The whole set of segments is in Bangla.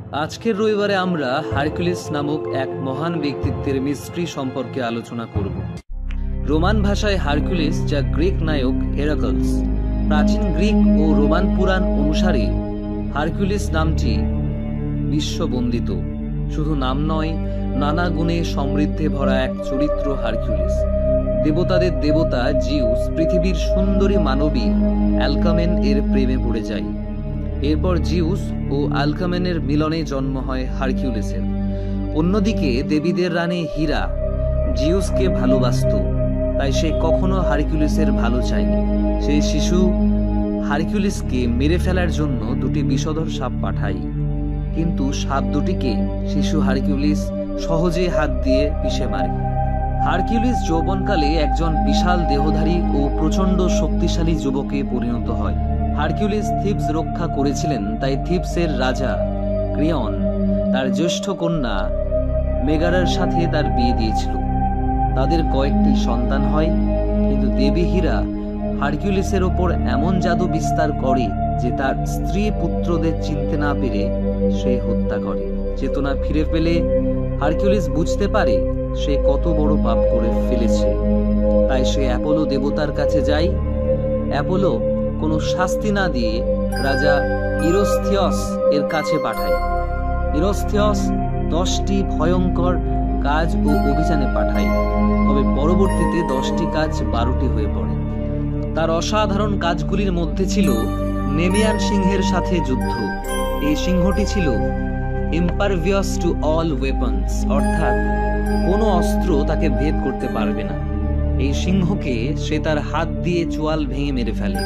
আজকের রবিবারে আমরা হারকিউলিস নামক এক মহান ব্যক্তিত্বের মিস্ট্রি সম্পর্কে আলোচনা করব। রোমান ভাষায় হারকিউলিস, যা গ্রিক নায়ক হেরাক্লস। প্রাচীন গ্রিক ও রোমান পুরাণ অনুসারে হারকিউলিস নামটি বিশ্ববন্দিত। শুধু নাম নয়, নানা গুণে সমৃদ্ধে ভরা এক চরিত্র হারকিউলিস। দেবতাদের দেবতা জিউস পৃথিবীর সুন্দরী মানবী অ্যালকামেন এর প্রেমে পড়ে যায়। এরপর জিউস ও অ্যালকামেনের মিলনে জন্ম হয় হারকিউলিসের। অন্যদিকে দেবীদের রানী হীরা জিউসকে ভালোবাসত, তাই সে কখনো হারকিউলিসের ভালো চায়নি। সেই শিশু হারকিউলিসকে মেরে ফেলার জন্য দুটি বিষধর সাপ পাঠায়, কিন্তু সাপ দুটিকে শিশু হারকিউলিস সহজে হাত দিয়ে পিষে মারে। হারকিউলিস যৌবনকালে একজন বিশাল দেহধারী ও প্রচণ্ড শক্তিশালী যুবকে পরিণত হয়। হারকিউলিস থিবস রক্ষা করেছিলেন, তাই থিবসের রাজা ক্রিয়ন তার জ্যেষ্ঠ কন্যা মেগারার সাথে তার বিয়ে দিয়েছিল। তাদের কয়েকটি সন্তান হয়, কিন্তু দেবী হীরা হারকিউলিসের ওপর এমন জাদু বিস্তার করে যে তার স্ত্রী পুত্রদের চিনতে না পেরে সে হত্যা করে। চেতনা ফিরে পেলে হারকিউলিস বুঝতে পারে সে কত বড় পাপ করে ফেলেছে। তাই সে অ্যাপোলো দেবতার কাছে যায়। অ্যাপোলো কোনো শাস্তি না দিয়ে রাজা ইরোস্থিয়স এর কাছে পাঠায়। ইরোস্থিয়স 10টি ভয়ঙ্কর কাজ ও অভিযানে পাঠায়, তবে পরবর্তীতে 10টি কাজ 12টি হয়ে পড়ে। তার অসাধারণ কাজগুলির মধ্যে ছিল নেমিয়ান সিংহের সাথে যুদ্ধ। এই সিংহটি ছিল ইম্পারভিয়াস টু অল ওয়েপন্স, অর্থাৎ কোনো অস্ত্র তাকে ভেদ করতে পারবে না। এই সিংহকে সে তার হাত দিয়ে চোয়াল ভেঙে মেরে ফেলে।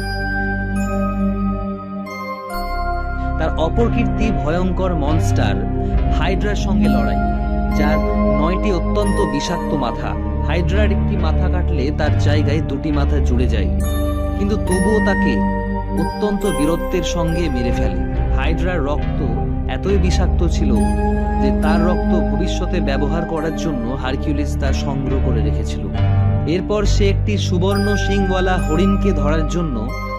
তার অপর কীর্তি ভয়ঙ্কর মনস্টার হাইড্রার সঙ্গে লড়াই, যার 9টি অত্যন্ত বিষাক্ত মাথা। হাইড্রার একটি মাথা কাটলে তার জায়গায় 2টি মাথা জুড়ে যায়, কিন্তু তবুও তাকে অত্যন্ত বীরত্বের সঙ্গে মেরে ফেলে। হাইড্রার রক্ত এতই বিষাক্ত ছিল যে তার রক্ত ভবিষ্যতে ব্যবহার করার জন্য হারকিউলিস তা সংগ্রহ করে রেখেছিল। এরপর সে একটি সুবর্ণ শিংওয়ালা হরিণকে ধরার জন্য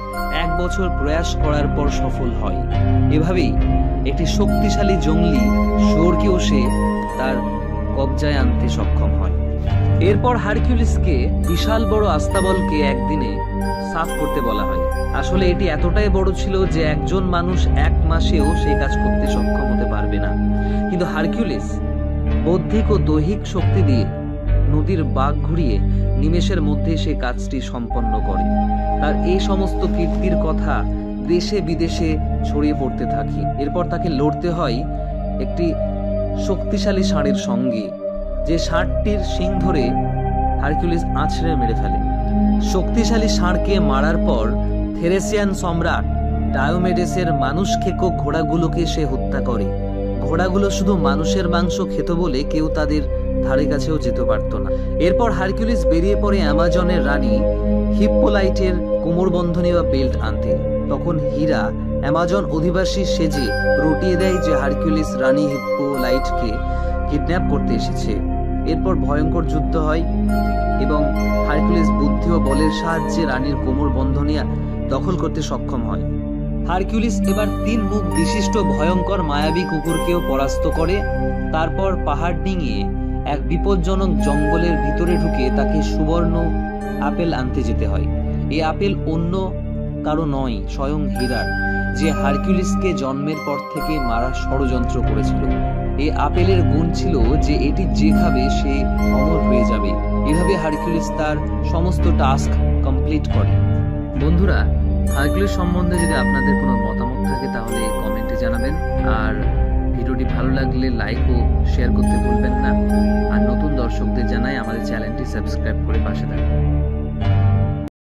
1 বছর প্রয়াস করার পর সফল হয়। এভাবেই একটি শক্তিশালী জঙ্গলি শুয়োরকেও সে তার কবজায় আনতে সক্ষম হয়। এরপর হারকিউলিসকে বিশাল বড় আস্তাবলকে একদিনে সাফ করতে বলা হয়। আসলে এটি এতটাই বড় ছিল যে একজন মানুষ 1 মাসেও সেই কাজ করতে সক্ষম হতে পারবে না। কিন্তু হারকিউলিস বৌদ্ধিক ও দৈহিক শক্তি দিয়ে নদীর বাঁক ঘুরিয়ে নিমেষের মধ্যে সে কাজটি সম্পন্ন করে। তার এই সমস্ত কীর্তির কথা দেশে বিদেশে ছড়িয়ে পড়তে থাকে। এরপর তাকে লড়তে হয় একটি শক্তিশালী ষাঁড়ের সঙ্গে, যে ষাঁড়টির শিং ধরে হারকিউলিস আছড়ে মেরে ফেলে। শক্তিশালী ষাঁড়কে মারার পর থেরেসিয়ান সম্রাট ডায়োমেডেসের মানুষ খেকো ঘোড়াগুলোকে সে হত্যা করে। ঘোড়াগুলো শুধু মানুষের মাংস খেত বলে কেউ তাদের ধারে কাছেও যেতে পারত না। এরপর হারকিউলিস বেরিয়ে পড়ে অ্যামাজনের রানী হিপ্পোলাইটের কোমরবন্ধনী বা বেল্ট আনতে। তখন হীরা অ্যামাজন অধিবাসী সেজে রটিয়ে দেয় যে হারকিউলিস রানী হিপ্পোলাইটকে কিডন্যাপ করতে এসেছে। এরপর ভয়ঙ্কর যুদ্ধ হয় এবং হারকিউলিস বুদ্ধি ও বলের সাহায্যে রানীর কোমরবন্ধনী দখল করতে সক্ষম হয়। হারকিউলিস এবার 3 মুখ বিশিষ্ট ভয়ঙ্কর মায়াবী কুকুরকেও পরাস্ত করে। তারপর পাহাড় ডিঙিয়ে এক বিপজ্জনক জঙ্গলের ভিতরে ঢুকে তাকে সুবর্ণ আপেল আনতে যেতে হয়। এই আপেল অন্য কারো নয়, স্বয়ং হীরার, যে হারকিউলিসকে জন্মের পর থেকে মারার ষড়যন্ত্র করেছিল। এই আপেলের গুণ ছিল যে এটি যে খাবে সে অমর হয়ে যাবে। এভাবে হারকিউলিস তার সমস্ত টাস্ক কমপ্লিট করে। বন্ধুরা, হারকিউলিস সম্বন্ধে যদি আপনাদের কোনো মতামত থাকে তাহলে কমেন্টে জানাবেন। আর ভিডিওটি ভালো লাগলে লাইক ও শেয়ার করতে ভুলবেন না। আর নতুন দর্শকদের জানাই আমাদের চ্যানেলটি সাবস্ক্রাইব করে পাশে থাকবেন।